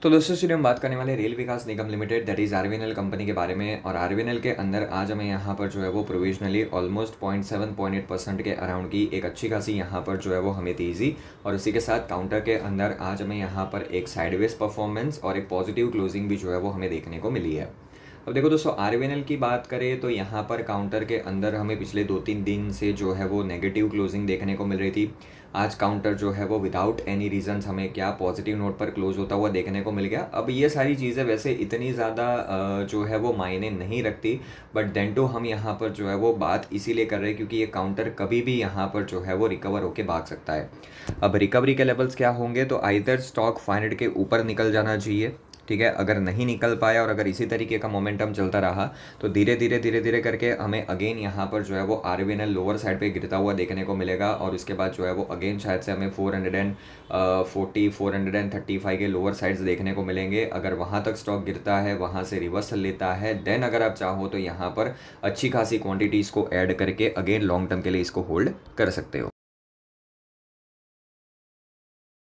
तो दोस्तों स्टूडियो हम बात करने वाले Rail Vikas Nigam limited that is RVNL company के बारे में। और आरवीएनएल के अंदर आज हमें यहाँ पर जो है वो प्रोविजनली ऑलमोस्ट 0.7-0.8% के अराउंड की एक अच्छी खासी यहाँ पर जो है वो हमें तेज़ी, और उसी के साथ काउंटर के अंदर आज हमें यहाँ पर एक साइडवेज परफॉर्मेंस और एक पॉजिटिव क्लोजिंग भी जो है वो हमें देखने को मिली है। अब देखो दोस्तों, आरवीएनएल की बात करें तो यहाँ पर काउंटर के अंदर हमें पिछले 2-3 दिन से जो है वो नेगेटिव क्लोजिंग देखने को मिल रही थी। आज काउंटर जो है वो विदाउट एनी रीजंस हमें क्या पॉजिटिव नोट पर क्लोज होता हुआ देखने को मिल गया। अब ये सारी चीज़ें वैसे इतनी ज़्यादा जो है वो मायने नहीं रखती, बट देन टू हम यहाँ पर जो है वो बात इसीलिए कर रहे हैं क्योंकि ये काउंटर कभी भी यहाँ पर जो है वो रिकवर होके भाग सकता है। अब रिकवरी के लेवल्स क्या होंगे, तो आइदर स्टॉक 500 के ऊपर निकल जाना चाहिए, ठीक है। अगर नहीं निकल पाया और अगर इसी तरीके का मोमेंटम चलता रहा तो धीरे धीरे करके हमें अगेन यहाँ पर जो है वो आरवीएनएल लोअर साइड पे गिरता हुआ देखने को मिलेगा। और उसके बाद जो है वो अगेन शायद से हमें 440 435 के लोअर साइड्स देखने को मिलेंगे। अगर वहाँ तक स्टॉक गिरता है, वहाँ से रिवर्सल लेता है, देन अगर आप चाहो तो यहाँ पर अच्छी खासी क्वान्टिटीज़ को ऐड करके अगेन लॉन्ग टर्म के लिए इसको होल्ड कर सकते हो।